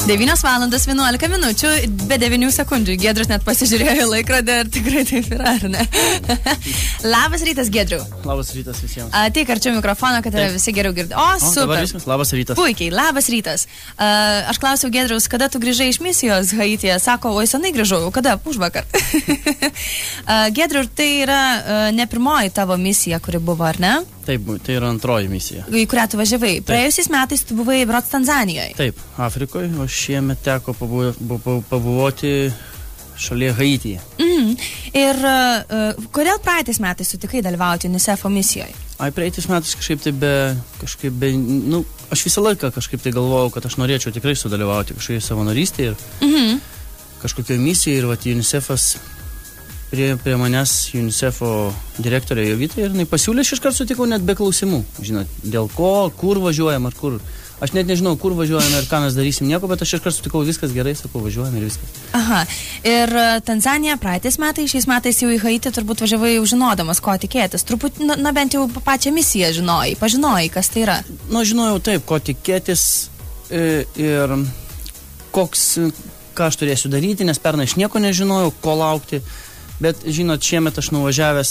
9:11 be 9 sekundžių. Giedrius net pasižiūrėjo į laikrodį ir tikrai taip yra, ar ne? Labas rytas, Giedriu. Labas rytas visiems. Tik arčiau mikrofono, kad yra visi geriau girdi. O, super. Labas rytas. Puikiai, labas rytas. Aš klausiau Giedriaus, kada tu grįžai iš misijos Haityje. Sako, oi senai grįžau, kada? Užvakar. Giedriu, tai yra ne pirmoji tavo misija, kuri buvo, ar ne? Taip, tai yra antroji misija. Į kurią tu važiavai. Praėjusiais metais tu buvai berods Tanzanijoje. Taip, Afrikoje, o šiemet teko pabuvoti šalyje Haityje. Ir kodėl praeitais metais sutikai dalyvauti UNICEF'o misijoje? Praeitais metais aš visą laiką kažkaip tai galvojau, kad aš norėčiau tikrai sudalyvauti kažkoje savanorystėje ir kažkokioje misijoje ir UNICEF'as prie manęs UNICEF'o direktorė Jovita ir jinai pasiūlė, aš iškart sutikau net be klausimų. Žinot, dėl ko, kur važiuojam ar kur. Aš net nežinau, kur važiuojam ir ką mes darysim nieko, bet aš iškart sutikau, viskas gerai, sakau, važiuojam ir viskas. Aha. Ir Tanzanija praeitais metais, šiais metais jau į Haitį turbūt važiavai jau žinodamas, ko tikėtis. Truputį, bent jau pačią misiją pažinojai, kas tai yra. Žinojau taip, ko tikėtis ir ką aš turėsiu daryti, nes pernai aš nieko nežinojau, ko laukti. Bet, žinot, šiemet aš nuvažiavęs,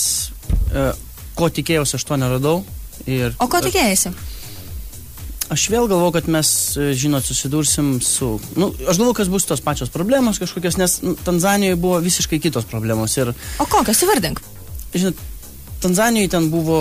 ko tikėjausi, aš to neradau. O ko tikėjausi? Aš vėl galvoju, kad mes, žinot, susidursim su... aš galvoju, kas bus tos pačios problemos kažkokios, nes Tanzanijoje buvo visiškai kitos problemos. O kokios, įvardink? Žinot, Tanzanijoje ten buvo,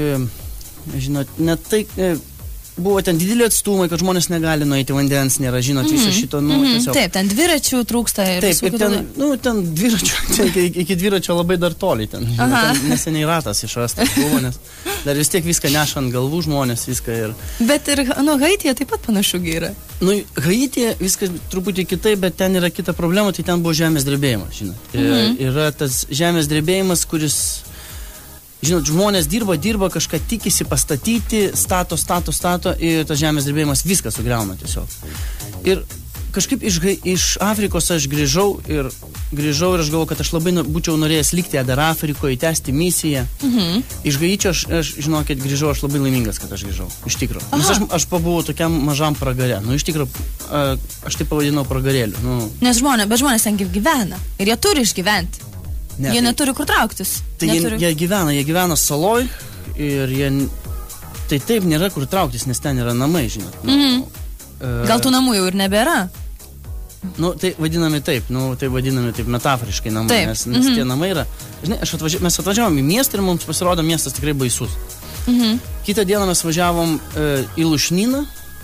žinot, net tai... Buvo ten dideli atstumai, kad žmonės negali nueiti, vandens nėra, žinot, viso šito, tiesiog... Taip, ten dviračių trūksta ir... Taip, ir ten dviračių, iki dviračio labai dar toli ten. Ten neseniai ratas išrastas buvo, nes dar vis tiek viską neša ant galvų žmonės, viską ir... Bet ir, Haityje taip pat panašu yra. Haityje viskas truputį kitaip, bet ten yra kita problema, tai ten buvo žemės drebėjimas, žinot. Yra tas žemės drebėjimas, kuris... Žinot, žmonės dirba, kažką tikisi pastatyti, stato ir tas žemės drebėjimas viską sugriauna tiesiog. Ir kažkaip iš Afrikos aš grįžau ir aš galvoju, kad aš labai būčiau norėjęs likti dar Afrikoje, tęsti misiją. Iš Haičio aš žinokit, grįžau, aš labai laimingas, kad aš grįžau, iš tikro. Nes aš pabuvau tokiam mažam pragare. Iš tikro, aš tai pavadinau pragarėliu. Nes žmonės ten gyvena ir jie turi išgyventi. Jie neturi kur trauktis. Tai jie gyvena saloj ir tai taip nėra kur trauktis, nes ten yra namai, žinot. Gal tų namų jau ir nebėra? Tai vadinami taip, metaforiškai namai, nes tie namai yra. Žinai, mes atvažiavom į miestą ir mums pasirodo miestas tikrai baisus. Kitą dieną mes važiavom į Lušnyną,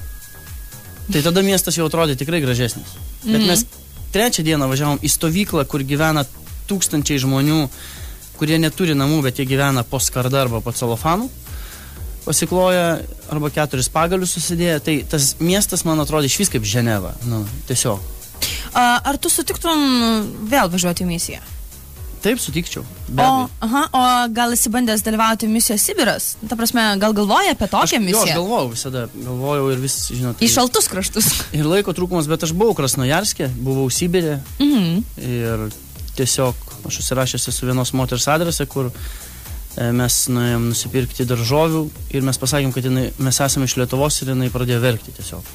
tai tada miestas jau atrodė tikrai gražesnis. Bet mes trečią dieną važiavom į stovyklą, kur gyvena tūkstančiai žmonių, kurie neturi namų, bet jie gyvena po skarda arba po celofanu, pasikloja arba 4 pagalius susidėję. Tai tas miestas, man atrodo, išvis kaip Ženeva. Tiesiog. Ar tu sutiktum vėl važiuoti į misiją? Taip, sutikčiau. O gal esi bandęs dalyvauti misijos Sibiras? Ta prasme, gal galvoji apie tokią misiją? Aš galvojau visada. Galvojau ir vis, žinot... Į šaltus kraštus. Ir laiko trūkumas, bet aš buvau Krasnojarske, buvau Sibire. Ir tiesiog aš užsirašęs su vienos moters adrese, kur mes nuėjom nusipirkti daržovių ir mes pasakėm, kad mes esame iš Lietuvos ir jinai pradėjo verkti tiesiog.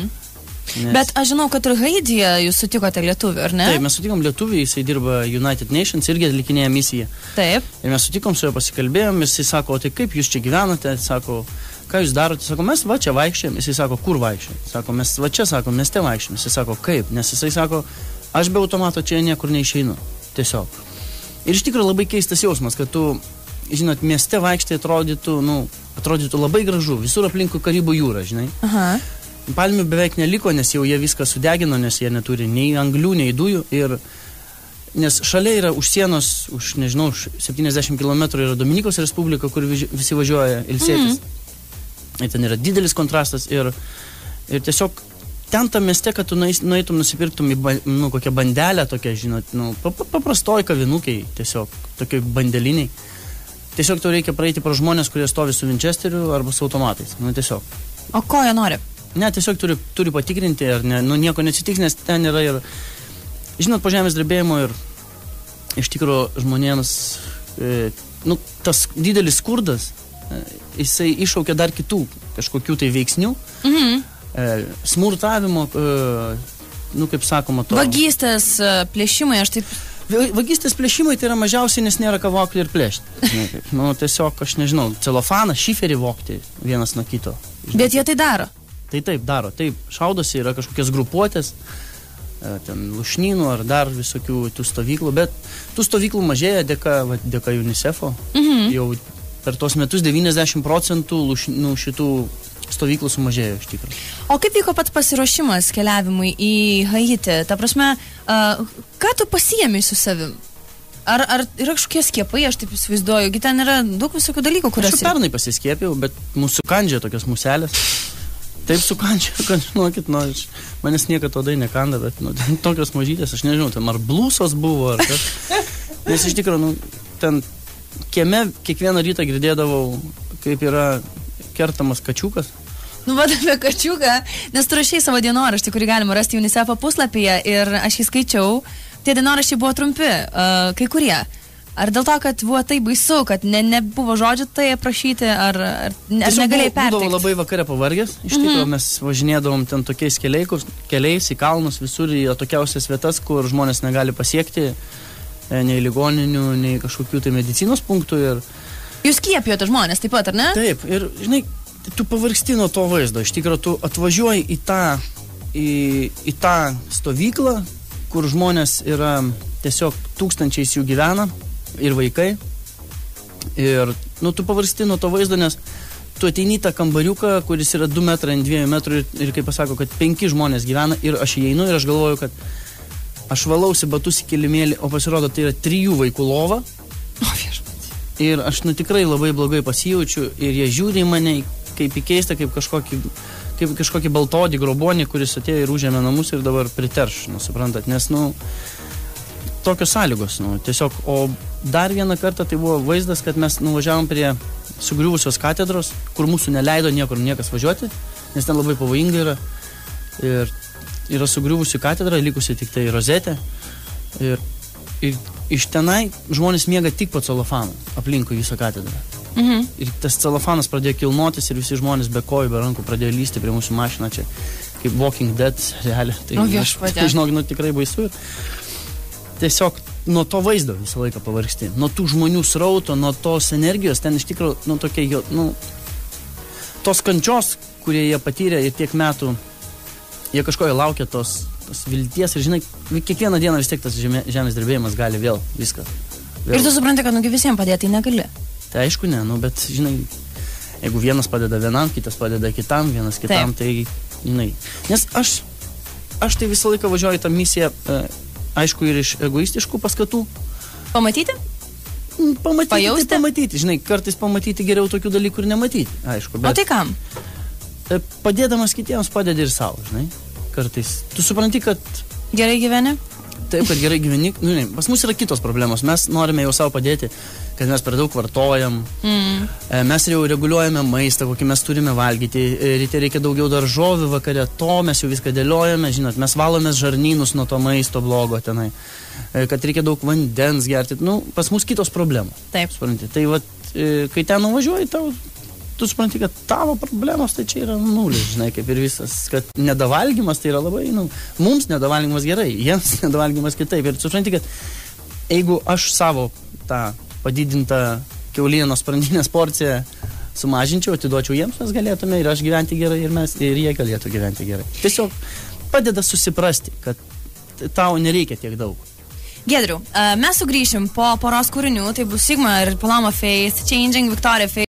Bet aš žinau, kad ir Haityje jūs sutikote lietuvį, ar ne? Taip, mes sutikom lietuvį, jisai dirba United Nations, irgi atlikinėja misiją. Taip. Ir mes sutikom su juo, pasikalbėjom, jisai sako, o tai kaip jūs čia gyvenate? Sako, ką jūs darote? Sako, mes va čia vaikščiam. Jisai sako, kur vaikščiam? Sako, mes va čia, sako, mieste vaikščiam. Jisai sako, kaip? Nes jisai sako, aš be automato čia niekur neišeinu. Tiesiog. Ir iš tikrųjų labai keistas jausmas, kad tu, žinot, mieste vaikštai atrodytų labai gražu. Visur aplinkui Karibų jūra, žinai. Palmių beveik neliko, nes jau jie viską sudegino, nes jie neturi nei anglių, nei dujų. Nes šalia yra už sienos, už 70 km yra Dominikos Respublika, kur visi važiuoja ilsėtis. Ir ten yra didelis kontrastas ir tiesiog ten tam mieste, kad tu nueitum nusipirktum į kokią bandelę tokią, žinot, paprastoj kavinukiai, tiesiog, tokiai bandeliniai. Tiesiog tau reikia praeiti pro žmonės, kurie stovi su Winchesteriu arba su automatais, tiesiog. O ko jie nori? Ne, tiesiog turi patikrinti, ar nieko neatsitiks, nes ten yra ir, žinot, po žemės drebėjimo ir iš tikrųjų žmonėms, tas didelis skurdas, jisai iššaukia dar kitų kažkokių tai veiksnių, smurtavimo, nu, kaip sakoma, to. Vagystės, plėšimai, aš taip... Vagystės plėšimai tai yra mažiausiai, nes nėra ką vokti ir plėšti. Nu, tiesiog, aš nežinau, celofaną, šiferį vokti vienas nuo kito. Bet jie tai daro. Tai taip daro, taip, šaudosi, yra kažkokios grupuotės, ten lušnynų ar dar visokių tų stovyklų, bet tų stovyklų mažėja dėka UNICEF'o. Jau per tos metus 90% šitų stovyklų sumažėjo iš tikrųjų. O kaip vyko pats pasiruošimas keliavimui į Haitį? Ta prasme, ką tu pasiėmei su savim? Ar yra kažkokie skiepai, aš taip įsivaizduoju, ten yra daug visokių dalykų, kuriuos... Aš pernai pasiskiepėjau, bet mūsų kandžia tokios muselės. Taip sukandžia, kad, žinokit, manęs niekada odai nekanda, bet tokios mažytės, aš nežinau, ten ar blusos buvo, ar kas. Nes iš tikrųjų, ten kieme kiekvieną rytą girdėdavau, kaip yra kertamas kačiukas. Nu, vad apie kačiuką, nes tu rašei savo dienoraštį, kurį galima rasti UNICEF'o puslapyje ir aš jį skaičiau. Tie dienoraščiai buvo trumpi, kai kurie. Ar dėl to, kad buvo tai baisu, kad nebuvo žodžių tai aprašyti, ar negalėjai perteikti? Būdavo labai vakare pavargęs. Iš tikrųjų, mes važinėdavom ten tokiais keliais į kalnus, visur į atokiausias vietas, kur žmonės negali pasiekti nei ligoninių, nei kažkokių tai medicinos punktų. Jūs skiepijote žmonės taip pat, ar ne? Taip, ir žinai, tu pavargsti nuo to vaizdo. Iš tikrųjų, tu atvažiuoji į tą stovyklą, kur žmonės yra tiesiog tūkstančiais jų gyvena. Ir vaikai. Ir, tu pavarsti nuo to vaizdo, nes tu ateini tą kambariuką, kuris yra 2 metrai ant 2 metrų ir kaip pasako, kad 5 žmonės gyvena ir aš įeinu ir aš galvoju, kad aš valausi batus į kilimėlį, o pasirodo, tai yra 3 vaikų lova. O viešpats. Ir aš tikrai labai blogai pasijaučiu ir jie žiūri į mane kaip į keistą, kaip kažkokį baltodį grobonį, kuris atėjo ir užėmė namus ir dabar priterš, suprantat, nes, tokios sąlygos, tiesiog, o dar vieną kartą tai buvo vaizdas, kad mes nuvažiavom prie sugriuvusios katedros, kur mūsų neleido niekas važiuoti, nes ten labai pavojinga yra. Ir yra sugriuvusi katedra, likusi tik tai rozetė. Ir iš tenai žmonės miega tik po celofanu, aplinkui visą katedrą. Ir tas celofanas pradėjo kilnotis ir visi žmonės be kojų, be rankų pradėjo lysti prie mūsų mašiną čia, kaip Walking Dead realiai. Tai žinok, tikrai baisu. Tiesiog nuo to vaizdo visą laiką pavargsti, nuo tų žmonių srauto, nuo tos energijos, ten iš tikrųjų, tos kančios, kurie jie patyrė ir tiek metų, jie kažko laukia tos vilties ir, žinai, kiekvieną dieną vis tiek tas žemės drebėjimas gali vėl viską. Ir tu supranti, kad visiems padėti negali. Tai aišku, ne, bet, žinai, jeigu vienas padeda vienam, kitas padeda kitam, vienas kitam, tai, žinai, nes aš tai visą laiką važiuoju tą misiją, aišku, ir iš egoistiškų paskatų. Pamatyti? Pajausti? Tai pamatyti. Žinai, kartais pamatyti geriau tokių dalykų ir nematyti, aišku. Bet, o tai kam? Padėdamas kitiems padedi ir savo, žinai. Kartais. Tu supranti, kad... Gerai gyveni? Taip, kad gerai gyveni. Pas mus yra kitos problemos. Mes norime jau savo padėti, kad mes per daug vartojam. Mes jau reguliuojame maistą, kokį mes turime valgyti. Ryte reikia daugiau daržovių, vakare to, mes jau viską dėliojame. Žinot, mes valomės žarnynus nuo to maisto blogo tenai. Kad reikia daug vandens gerti. Pas mus kitos problemos. Taip. Supranti. Tai vat, kai ten nuvažiuoji, tu supranti, kad tavo problemos tai čia yra nulis, žinai, kaip ir visas, kad nedavalgymas tai yra labai, mums nedavalgymas gerai, jiems nedavalgymas kitaip. Ir supranti, kad jeigu aš savo tą padidintą kiaulienos sprandinės porciją sumažinčiau, atiduočiau jiems, mes galėtume ir aš gyventi gerai, ir jie galėtų gyventi gerai. Tiesiog padeda susiprasti, kad tau nereikia tiek daug. Giedriau, mes sugrįšim po poros kūrinių, tai bus Sigma ir Paloma Faith, Changing Victoria Faith.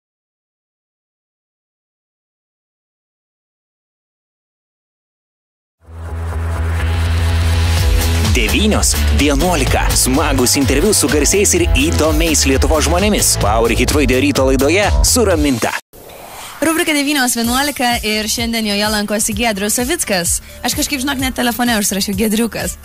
9:11. Smagus interviu su garsiais ir įdomiais Lietuvos žmonėmis. Power Hit Radio ryto laidoje su Raminta. Rubrika 9:11 ir šiandien joje lankosi Giedrius Savickas. Aš kažkaip, žinok, net telefone užsirašiau Giedriukas.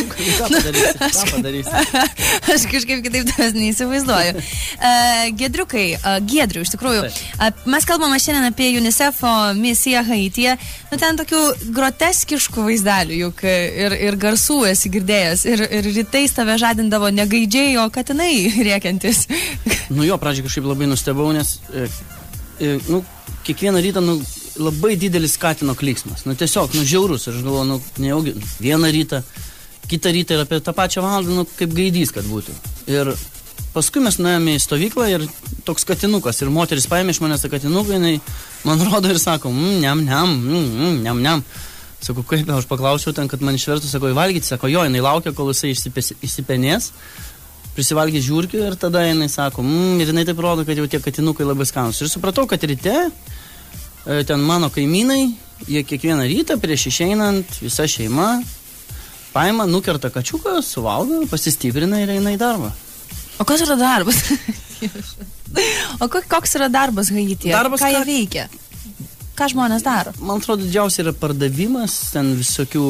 Aš kažkaip kitaip tavęs neįsivaizduoju. Giedriukai, Giedriu, iš tikrųjų, mes kalbame šiandien apie UNICEF'o misiją Haityje. Ten tokių groteskiškų vaizdelių, juk ir garsų esi girdėjęs. Ir rytais tave žadindavo negaidžiai, o katinai rėkiantis. Jo, pradžiai kažkaip labai nustebau, nes kiekvieną rytą labai didelis skatino klyksmas. Nu, tiesiog, žiaurus. Aš galvoju, nejaugi, vieną rytą, kitą rytą ir apie tą pačią valandą, kaip gaidys, kad būtų. Ir paskui mes nuėjome į stovyklą ir toks katinukas. Ir moteris paėmė iš manęs tą katinuką, jinai man rodo ir sako, niam. Sakau, kaip, aš paklausiau ten, kad man išvertų, sako, įvalgyti, sako, jo, jinai laukia, kol jisai išsipenės, prisivalgys žiūrkių ir tada jinai sako, ir jinai taip rodo, kad jau tie katinukai labai skanus. Ir supratau, kad ryte ten mano kaimynai, jie kiekvieną rytą prieš išeinant, visa šeima paima, nukerta kačiuką, suvalgo, pasistiprina ir eina į darbą. O kas yra darbas? Koks yra darbas Haityje? Ką jie veikia? Ką žmonės daro? Man atrodo, didžiausia yra pardavimas, ten visokių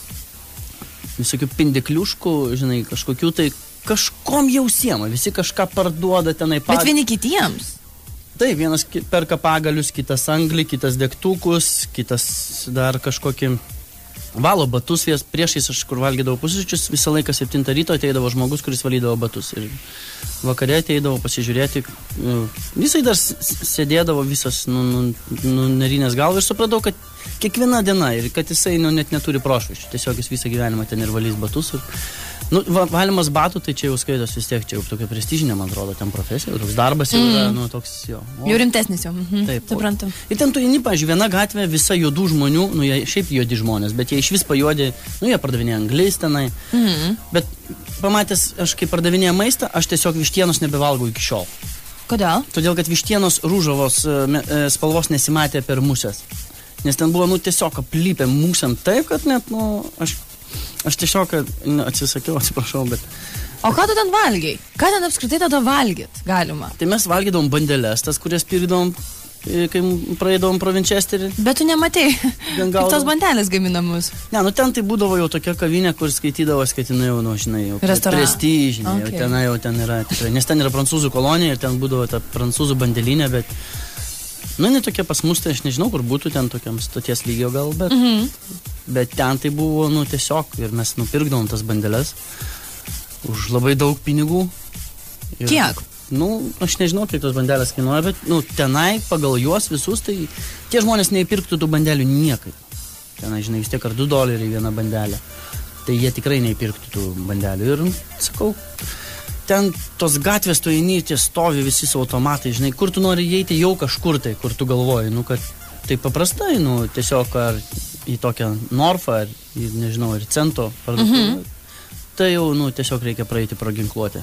pindikliuškų, žinai, kažkokių tai kažkom jau siema, visi kažką parduoda tenai. Bet vieni kitiems? Taip, vienas perka pagalius, kitas anglį, kitas degtukus, kitas dar kažkokį valo batus, priešais aš kur valgydavau pusryčius, visą laiką 7 ryto ateidavo žmogus, kuris valydavo batus. Ir vakare ateidavo pasižiūrėti, jisai dar sėdėdavo visas nunarinės galvą ir supratau, kad kiekviena diena ir kad jisai net neturi prošvaisčių, tiesiog jis visą gyvenimą ten ir valys batus. Valymas batų, tai čia jau skaitos vis tiek, čia jau tokia prestižinė, man atrodo, ten profesija, toks darbas jau yra, toks jo. Jau rimtesnis jau, taip, suprantu. Ir ten tu eini, pavyzdžiui, viena gatvė, visa juodų žmonių, jie šiaip juodi žmonės, bet jie iš vis pajuodė, jie pardavinėja anglis tenai, bet pamatęs, aš kai pardavinėja maistą, aš tiesiog vištienos nebevalgau iki šiol. Kodėl? Todėl, kad vištienos rūžavos spalvos nesimatė per musės, nes ten buvo, tiesiog aplypę musėm taip, kad net, aš tiesiog atsisakiau, atsiprašau, bet... O ką tu ten valgiai? Ką ten apskritai tada valgyt galima? Tai mes valgydavom bandeles, tas, kurias pirdavom, kai praeidavom pro Winchesterį. Bet tu nematei, kaip tos bandelės gaminamus. Ne, ten tai būdavo jau tokia kavinė, kur skaitydavo, jau, žinai, jau prestižinė, okay. Jau ten yra tikrai, nes ten yra prancūzų kolonija ir ten būdavo ta prancūzų bandelinė, bet... ne tokia pas mus, tai aš nežinau, kur būtų ten tokiam stoties lygio gal, bet ten tai buvo, tiesiog, ir mes nupirkdavom tas bandeles už labai daug pinigų. Ir, kiek? Aš nežinau, kiek tos bandelės kainuoja, bet, tenai pagal juos visus, tai tie žmonės neįpirktų tų bandelių niekaip. Tenai, žinai, vis tiek ar $2 viena bandelė. Tai jie tikrai neįpirktų tų bandelių. Ir, sakau, ten tos gatvės tu eini, tie stovi visi su automatai, žinai, kur tu nori įeiti jau kažkur tai, kur tu galvoji, kad tai paprastai, tiesiog ar į tokią Norfą, ar į, nežinau, ir Cento parduotuvę, tai jau, tiesiog reikia praeiti pro ginkluotę.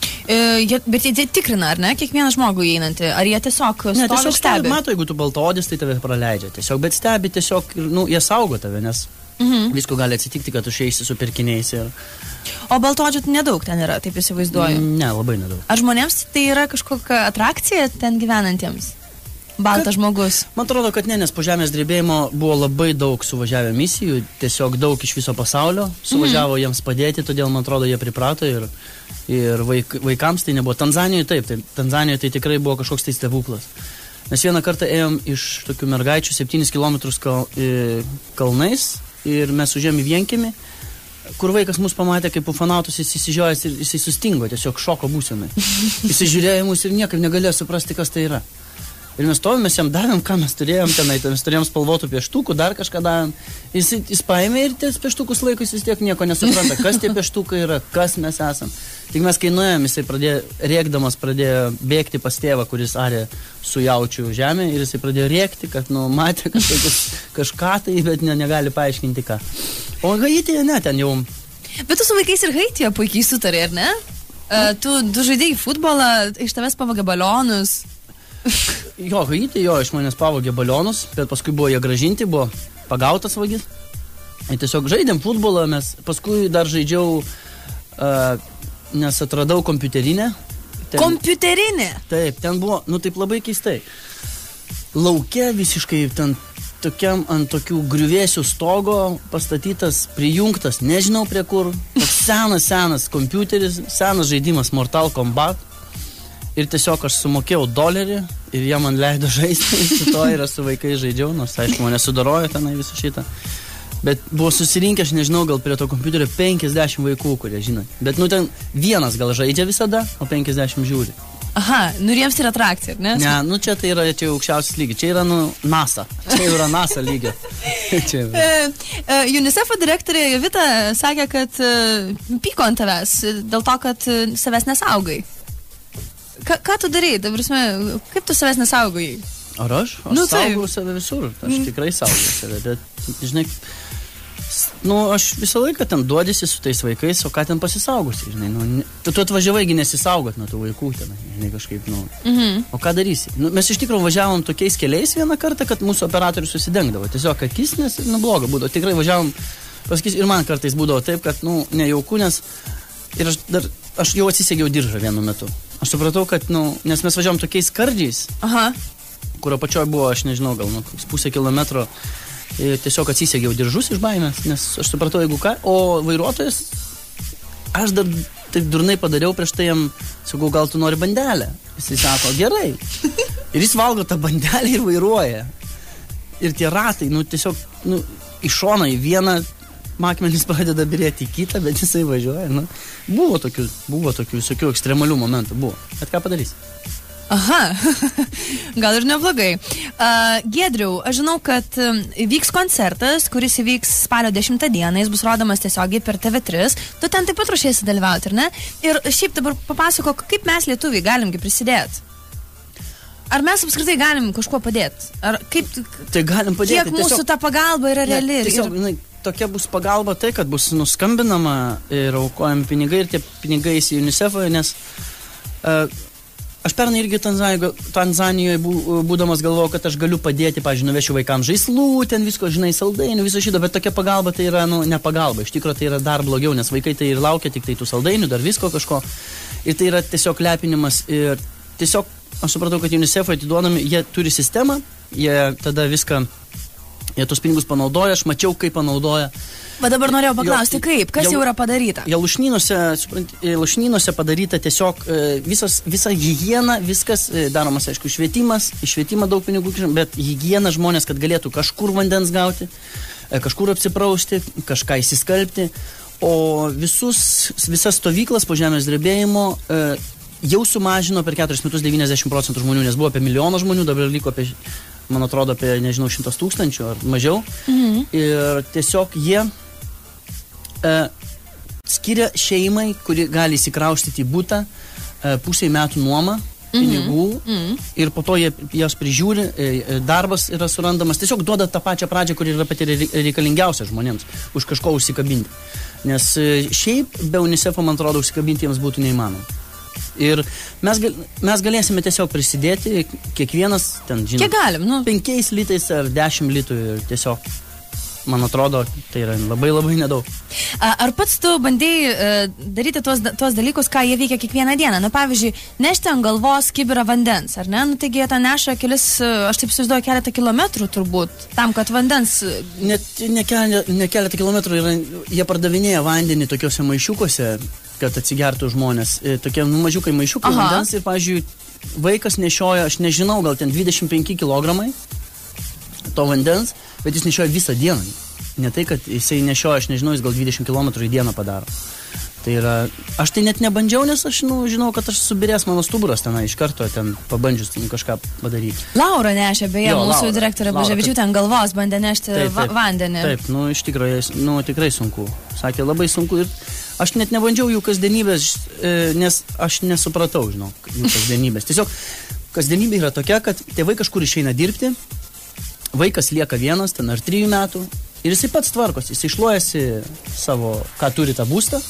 Bet jie tikrina, ar ne, kiekvieną žmogų įeinantį, ar jie tiesiog stovi ir stebi? Mato, jeigu tu baltaodis, tai tave praleidžia tiesiog, bet stebi tiesiog, jie saugo tave, nes visko gali atsitikti, kad tu išeisi su pirkiniais ir... O baltaodžių nedaug ten yra, taip įsivaizduoju? Ne, labai nedaug. Ar žmonėms tai yra kažkokia atrakcija ten gyvenantiems? Baltas žmogus. Man atrodo, kad ne, nes po žemės drebėjimo buvo labai daug suvažiavę misijų, tiesiog daug iš viso pasaulio suvažiavo jiems padėti, todėl, man atrodo, jie priprato ir vaikams tai nebuvo. Tanzanijoje taip, Tanzanijoje tai tikrai buvo kažkoks tai stebuklas. Mes vieną kartą ėjom iš tokių mergaičių 7 kilometrus kalnais ir mes užėjom į vienkiemį, kur vaikas mus pamatė kaip ufonautus, jis įsižiojęs ir jisai sustingo, tiesiog šoko būsenai. Jis žiūrėjo mus ir niekaip negalėjo suprasti, kas tai yra. Ir mes stovim, mes jam davėm, ką mes turėjom tenai, mes turėjom spalvotų pieštukų, dar kažką davėm. Jis paėmė ir ties pieštukus laikus vis tiek nieko nesupranta, kas tie pieštukai yra, kas mes esam. Tik mes kai nuėjom, jisai rėkdamas pradėjo bėgti pas tėvą, kuris arė su jaučiu žemė ir jisai pradėjo rėkti, kad matė kažką tai, bet negali paaiškinti ką. O Haityje ne, ten jau... Bet tu su vaikais ir Haityje puikiai sutarė, ar ne? Tu žaidėjai futbolą, iš tavęs pavogė balionus. Jo, Haityje, iš manęs pavogė balionus, bet paskui buvo jie gražinti, buvo pagautas vagis. Ir tiesiog žaidėm futbolą, mes paskui dar žaidžiau, nes atradau kompiuterinę. Kompiuterinė? Taip, ten buvo, taip labai keistai. Lauke visiškai ten tokiam ant tokių griuvėsių stogo pastatytas, prijungtas, nežinau prie kur, senas kompiuteris, senas žaidimas Mortal Kombat. Ir tiesiog aš sumokėjau $1 ir jie man leido žaisti, su to ir su vaikais žaidžiau, nors aišku, mane sudarojo tenai visą šitą. Bet buvo susirinkę, aš nežinau, gal prie to kompiuterio 50 vaikų, kurie žino. Bet ten vienas gal žaidžia visada, o 50 žiūri. Aha, nu ir jiems tai yra atrakcija, ne? Ne, nu čia tai yra čia aukščiausias lygis. Čia yra, NASA. Čia yra NASA lygio. UNICEF direktorė Jovita sakė, kad pyko ant tavęs dėl to, kad savęs nesaugai. Ką tu darai? Kaip tu savęs nesaugai? Ar aš? Aš saugau save visur. Aš tikrai saugau save. Bet, žinai, aš visą laiką ten duodėsi su tais vaikais, o ką ten pasisaugosi, žinai. Tu atvažiavaigi nesisaugot nuo tų vaikų ten, žinai, kažkaip, O ką darysi? Mes iš tikrųjų važiavom tokiais keliais vieną kartą, kad mūsų operatorius susidengdavo. Tiesiog akis, nes, bloga būdavo. Tikrai važiavom, pasakys, ir man kartais būdavo taip, kad, nejauku, nes ir aš jau atsisegiau diržą vienu metu. Aš supratau, kad, nes mes važiavom tokiais skardžiais, kurio pačioj buvo, aš nežinau, gal pusę kilometro, tiesiog atsisegiau diržus iš baimės, nes aš supratau, jeigu ką, o vairuotojas, aš dar taip durnai padariau, prieš tai jam, sakau, gal tu nori bandelę? Jisai sako, gerai. Ir jis valgo tą bandelę ir vairuoja. Ir tie ratai, tiesiog, iš šono į vieną, makmenis pradeda birėti į kitą, bet jisai važiuoja, Buvo tokių visokių ekstremalių momentų, buvo. Bet ką padarys? Aha, gal ir neblogai. Giedriau, aš žinau, kad vyks koncertas, kuris įvyks spalio 10 dieną, jis bus rodomas tiesiogiai per TV3. Tu ten taip pat ruošiesi dalyvauti, ar ne? Ir šiaip dabar papasakok, kaip mes lietuviai galimgi prisidėti? Ar mes apskritai galim kažkuo padėti? Ar kaip... Tai galim padėti. Kiek mūsų ta pagalba yra reali? Tiesiog, tokia bus pagalba tai, kad bus nuskambinama ir aukojami pinigai, ir tie pinigai į UNICEF, nes aš pernai irgi Tanzanijoje būdamas galvojau, kad aš galiu padėti, pavyzdžiui, nuvešiu vaikams žaislų, ten visko, žinai, saldainių, viso šito, bet tokia pagalba tai yra, ne pagalba, iš tikrųjų tai yra dar blogiau, nes vaikai tai ir laukia tik tai tų saldainių, dar visko kažko, ir tai yra tiesiog lepinimas, ir tiesiog aš supratau, kad UNICEF atiduodami, jie turi sistemą, jie tada viską, jie tos pinigus panaudoja, aš mačiau, kaip panaudoja. Bet dabar norėjau paklausti, kaip? Kas jau yra padaryta? Lušnynuose padaryta tiesiog visa higiena, viskas daromas, aišku, švietimą daug pinigų, bet higiena žmonės, kad galėtų kažkur vandens gauti, kažkur apsiprausti, kažką įsiskalbti, o visas stovyklas po žemės drebėjimo jau sumažino per 4 metus 90% žmonių, nes buvo apie 1 milijoną žmonių, dabar liko apie, man atrodo, apie, 100 tūkstančių ar mažiau. Ir tiesiog jie skiria šeimai, kuri gali įsikraustyti į butą, pusę metų nuomą, pinigų, ir po to jie jas prižiūri, darbas yra surandamas, tiesiog duoda tą pačią pradžią, kuri yra pati reikalingiausia žmonėms, už kažko užsikabinti. Nes šiaip be UNICEF-o, man atrodo, užsikabinti jiems būtų neįmanoma. Ir mes galėsime tiesiog prisidėti, kiekvienas, ten, žinot, kiek galim, 5 litais ar 10 litų, ir tiesiog, man atrodo, tai yra labai labai nedaug. Ar pats tu bandėjai daryti tuos dalykus, ką jie veikia kiekvieną dieną? Pavyzdžiui, nešti ant galvos kibirą vandens, ar ne? Taigi jie tą neša aš taip įsivaizduoju, keletą kilometrų turbūt, tam, kad vandens... Ne keletą kilometrų, jie pardavinėja vandenį tokiuose maišiukuose, kad atsigertų žmonės. Tokie mažiukai maišiukai vandens ir, pavyzdžiui, vaikas nešioja, aš nežinau, gal ten 25 kilogramai to vandens, bet jis nešioja visą dieną. Ne tai, kad jisai nešioja, aš nežinau, jis gal 20 km į dieną padaro. Tai yra, aš tai net nebandžiau, nes aš žinau, kad aš subirės mano stuburas tenai iš karto, ten pabandžius kažką padaryti. Laura nešė, beje, mūsų direktorė Baževičiūtė ant galvos bandė nešti vandenį. Taip, iš tikrųjų, tikrai sunku. Sakė, labai sunku, ir aš net nebandžiau jų kasdienybės, nes aš nesupratau, jų kasdienybės. Tiesiog kasdienybė yra tokia, kad tėvai kažkur išeina dirbti, vaikas lieka vienas, ten ar 3 metų, ir jisai pats tvarkosi, jisai šluojasi savo, ką turi tą būstą.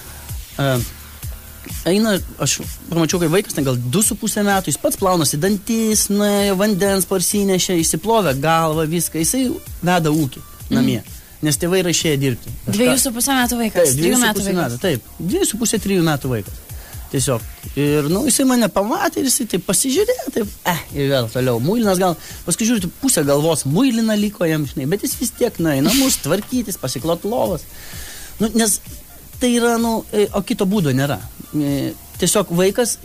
Eina, aš pamačiau, kai vaikas, ten gal 2,5 metų, jis pats plaunasi dantis, nuėjo vandens, parsinešė, išsiplovė galvą, viską, jisai veda ūkį namie, nes tėvai yra išėję dirbti. 2,5 metų vaikas, 3 metų vaikas. Taip, 2,5-3 metų vaikas. Tiesiog. Ir, jisai mane pamatė ir jisai taip pasižiūrėjo, taip, ir vėl toliau. Muilinas gal, paskui žiūrėti, pusę galvos muilina liko jam, žinai, bet jis vis tiek nueina namus tvarkytis, pasiklot lovas. Nes tai yra, o kito būdo nėra. Tiesiog vaikas,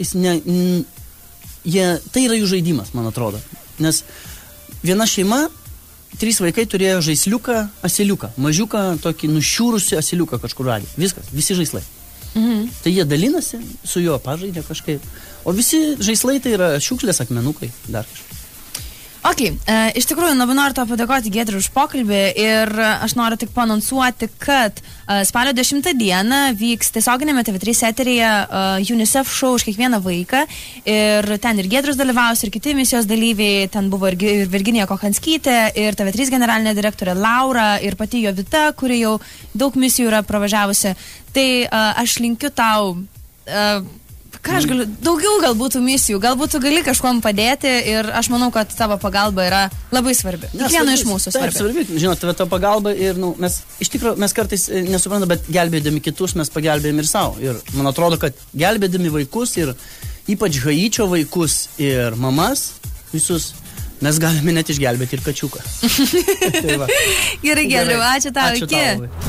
tai yra jų žaidimas, man atrodo. Nes viena šeima, 3 vaikai turėjo žaisliuką, asiliuką, mažiuką, tokį nušiūrusi asiliuką kažkur radė. Viskas, visi žaislai. Tai jie dalinasi su juo, pažaidė kažkaip. O visi žaislai tai yra šiukšlės akmenukai, dar kažkaip. Ok, iš tikrųjų, labai noriu tau padėkoti Giedriui už pokalbį ir aš noriu tik paanonsuoti, kad spalio 10 dieną vyks tiesioginėme TV3 eteryje UNICEF show už kiekvieną vaiką ir ten ir Giedrius dalyvaus, ir kiti misijos dalyviai, ten buvo ir Virginija Kochanskytė, ir TV3 generalinė direktorė Laura, ir pati Jovita, kuri jau daug misijų yra pravažiavusi. Tai aš linkiu tau... Ką aš galiu, daugiau galbūt misijų, galbūt tu gali kažkuom padėti ir aš manau, kad tavo pagalba yra labai svarbi. Kiekvieno iš mūsų svarbi. Taip, svarbi. Žinot, ta pagalba ir, mes iš tikrųjų, mes kartais nesuprantame, bet gelbėdami kitus mes pagelbėjom ir savo. Ir man atrodo, kad gelbėdami vaikus ir ypač Haičio vaikus ir mamas, visus, mes galime net išgelbėti ir kačiuką. Tai va. Gerai, Giedriau, ačiū tau, iki.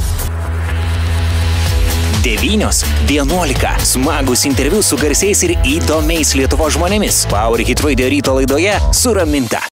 9:11. Smagus interviu su garsiais ir įdomiais Lietuvos žmonėmis. Power Hit Radio ryto laidoje su Raminta.